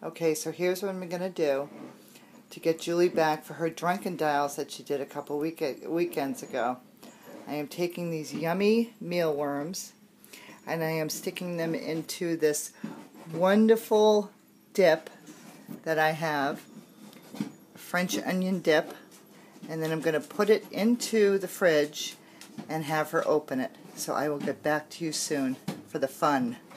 Okay, so here's what I'm going to do to get Julie back for her drunken dials that she did a couple weekends ago. I am taking these yummy mealworms and I am sticking them into this wonderful dip that I have, French onion dip, and then I'm going to put it into the fridge and have her open it. So I will get back to you soon for the fun.